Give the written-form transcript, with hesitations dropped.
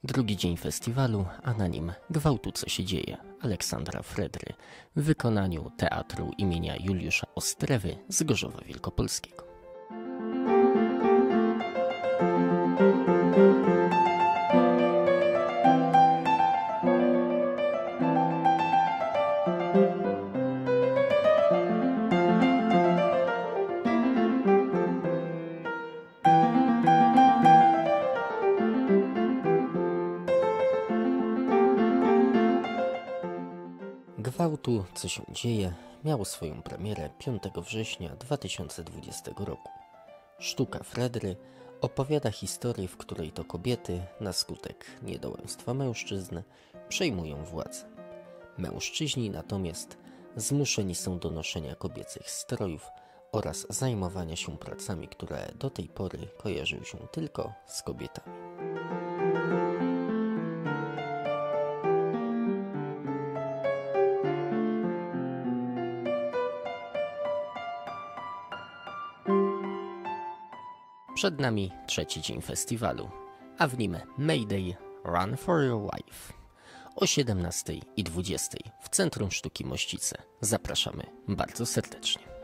Drugi dzień festiwalu, a na nim Gwałtu co się dzieje Aleksandra Fredry w wykonaniu Teatru imienia Juliusza Ostrewy z Gorzowa Wielkopolskiego. Gwałtu co się dzieje miało swoją premierę 5 września 2020 roku. Sztuka Fredry opowiada historię, w której to kobiety na skutek niedołęstwa mężczyzn przejmują władzę. Mężczyźni natomiast zmuszeni są do noszenia kobiecych strojów oraz zajmowania się pracami, które do tej pory kojarzyły się tylko z kobietami. Przed nami trzeci dzień festiwalu, a w nim Mayday Run for Your Life o 17:20 w Centrum Sztuki Mościce. Zapraszamy bardzo serdecznie.